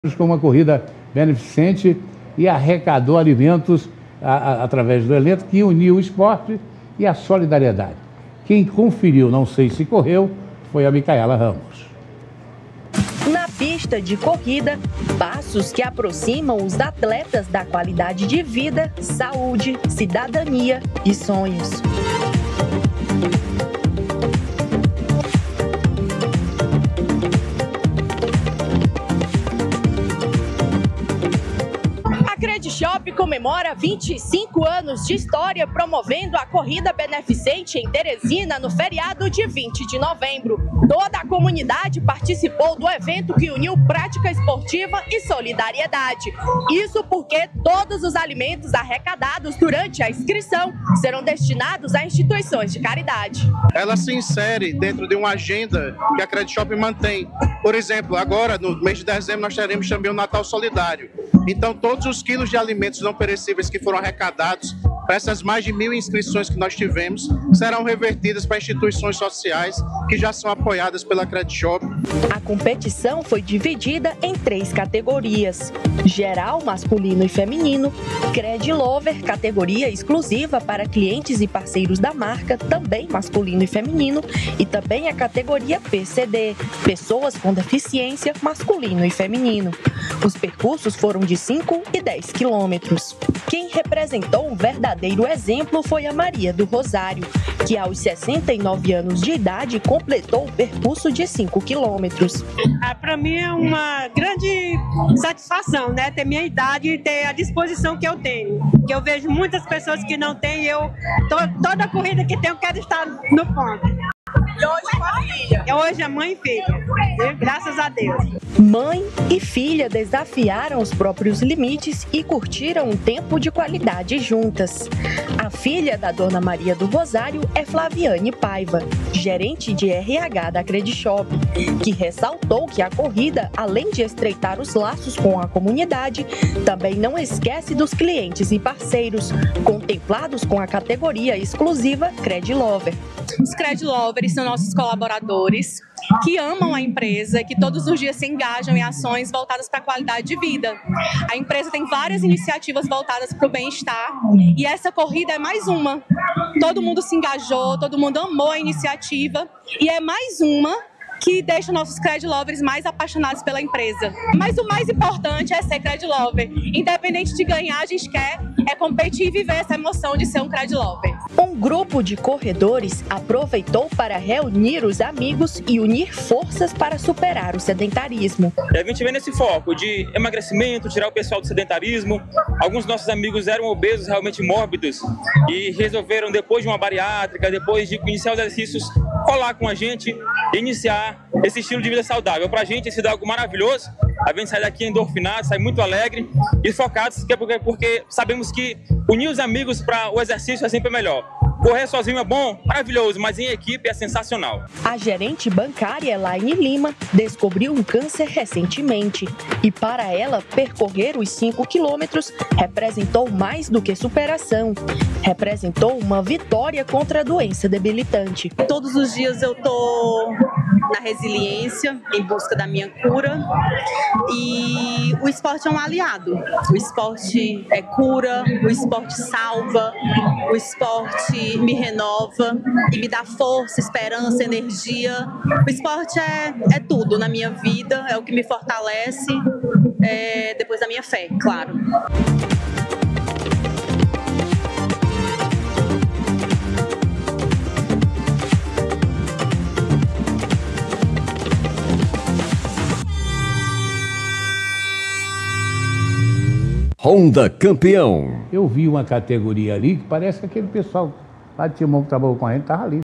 com uma corrida beneficente e arrecadou alimentos através do evento que uniu o esporte e a solidariedade. Quem conferiu, não sei se correu, foi a Micaela Ramos. Na pista de corrida, passos que aproximam os atletas da qualidade de vida, saúde, cidadania e sonhos. A CredShop comemora 25 anos de história promovendo a corrida beneficente em Teresina no feriado de 20 de novembro. Toda a comunidade participou do evento que uniu prática esportiva e solidariedade. Isso porque todos os alimentos arrecadados durante a inscrição serão destinados a instituições de caridade. Ela se insere dentro de uma agenda que a CredShop mantém. Por exemplo, agora no mês de dezembro nós teremos também o Natal Solidário. Então todos os quilos de alimentos não perecíveis que foram arrecadados para essas mais de 1.000 inscrições que nós tivemos serão revertidas para instituições sociais que já são apoiadas pela CredShop. A competição foi dividida em 3 categorias: geral, masculino e feminino, CredLover, categoria exclusiva para clientes e parceiros da marca, também masculino e feminino, e também a categoria PCD, pessoas com deficiência, masculino e feminino. Os percursos foram de 5 e 10 quilômetros. Quem representou um verdadeiro exemplo foi a Maria do Rosário, que aos 69 anos de idade completou o percurso de 5 quilômetros. Para mim é uma grande satisfação, né? Ter minha idade e ter a disposição que eu tenho. Que eu vejo muitas pessoas que não têm, toda corrida que tenho, eu quero estar no ponto. E hoje com a filha? Hoje é mãe e filha, graças a Deus. Mãe e filha desafiaram os próprios limites e curtiram um tempo de qualidade juntas. A filha da Dona Maria do Rosário é Flaviane Paiva, gerente de RH da CredShop, que ressaltou que a corrida, além de estreitar os laços com a comunidade, também não esquece dos clientes e parceiros, contemplados com a categoria exclusiva CredLover. Os CredLovers são nossos colaboradores que amam a empresa, que todos os dias se engajam em ações voltadas para a qualidade de vida. A empresa tem várias iniciativas voltadas para o bem-estar e essa corrida é mais uma. Todo mundo se engajou, todo mundo amou a iniciativa e é mais uma que deixa nossos CredLovers mais apaixonados pela empresa. Mas o mais importante é ser CredLover. Independente de ganhar, a gente quer competir e viver essa emoção de ser um CredLover. Um grupo de corredores aproveitou para reunir os amigos e unir forças para superar o sedentarismo. A gente vem nesse foco de emagrecimento, tirar o pessoal do sedentarismo. Alguns dos nossos amigos eram obesos, realmente mórbidos, e resolveram, depois de uma bariátrica, depois de iniciar os exercícios, colar com a gente e iniciar esse estilo de vida saudável. Pra gente, esse é algo maravilhoso. A gente sai daqui endorfinado, sai muito alegre e focados, porque sabemos que unir os amigos para o exercício é sempre melhor. Correr sozinho é bom, maravilhoso, mas em equipe é sensacional. A gerente bancária Elaine Lima descobriu um câncer recentemente e para ela percorrer os 5 quilômetros representou mais do que superação. Representou uma vitória contra a doença debilitante. Todos os dias eu tô na resiliência, em busca da minha cura, e o esporte é um aliado. O esporte é cura, o esporte salva, o esporte me renova e me dá força, esperança, energia. O esporte é tudo na minha vida, é o que me fortalece, depois da minha fé, claro. Honda Campeão. Eu vi uma categoria ali que parece que aquele pessoal lá de Timão que trabalhou com a gente estava ali.